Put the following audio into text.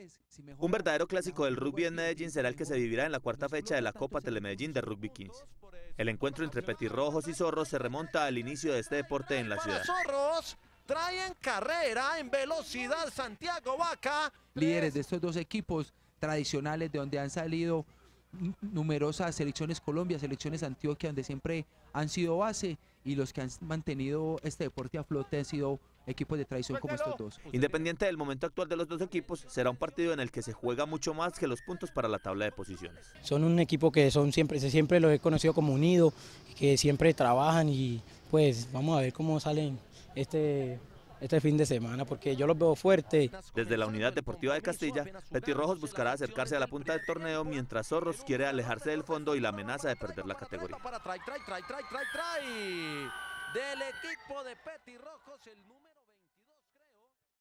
Un verdadero clásico del rugby en Medellín será el que se vivirá en la cuarta fecha de la Copa Telemedellín de Rugby 15. El encuentro entre Petirrojos y Zorros se remonta al inicio de este deporte en la ciudad. Zorros traen carrera en velocidad Santiago Vaca. Líderes de estos dos equipos tradicionales de donde han salido numerosas selecciones Colombia, selecciones Antioquia, donde siempre han sido base, y los que han mantenido este deporte a flote han sido equipos de tradición como estos dos. Independiente del momento actual de los dos equipos, será un partido en el que se juega mucho más que los puntos para la tabla de posiciones. Son un equipo que siempre los he conocido como unidos, que siempre trabajan, y pues vamos a ver cómo salen este fin de semana, porque yo los veo fuertes. Desde la Unidad Deportiva de Castilla, Petirrojos buscará acercarse a la punta del torneo, mientras Zorros quiere alejarse del fondo y la amenaza de perder la categoría. Del equipo de Petirrojos, el número